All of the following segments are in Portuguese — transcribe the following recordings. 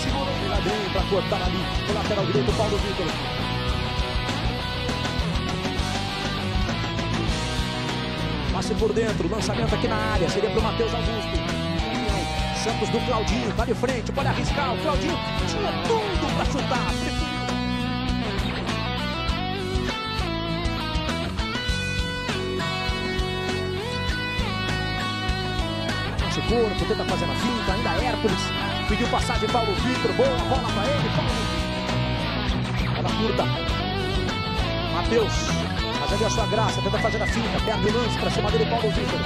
segura o Miladrinho para cortar ali. No lateral direito, Paulo Vitor. Passe por dentro, lançamento aqui na área. Seria para o Matheus Augusto. Santos do Claudinho, tá de frente, pode arriscar. O Claudinho tinha tudo para chutar. O corpo, tenta fazer a finta, ainda Hércules. Pediu passagem Paulo Vitor, boa bola para ele. Bola curta. Matheus, fazendo a sua graça, tenta fazer a finta, perde o lance para cima dele, Paulo Vitor.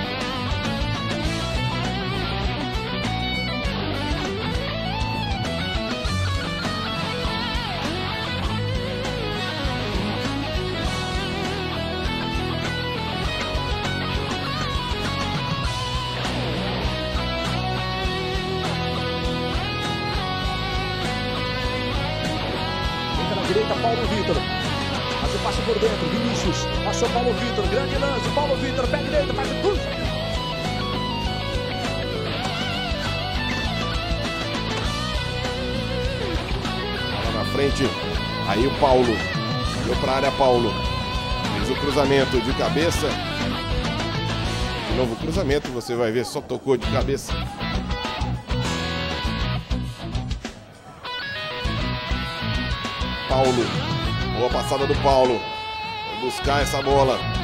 Direita, Paulo Vitor. Faz o passe por dentro, Vinícius. Passou Paulo Vitor, grande lance. Paulo Vitor, pé direito, faz o tudo. Bola na frente. Aí o Paulo. Deu para a área, Paulo. Fez o cruzamento de cabeça. De novo o cruzamento, você vai ver, só tocou de cabeça. Paulo, boa passada do Paulo, vai buscar essa bola.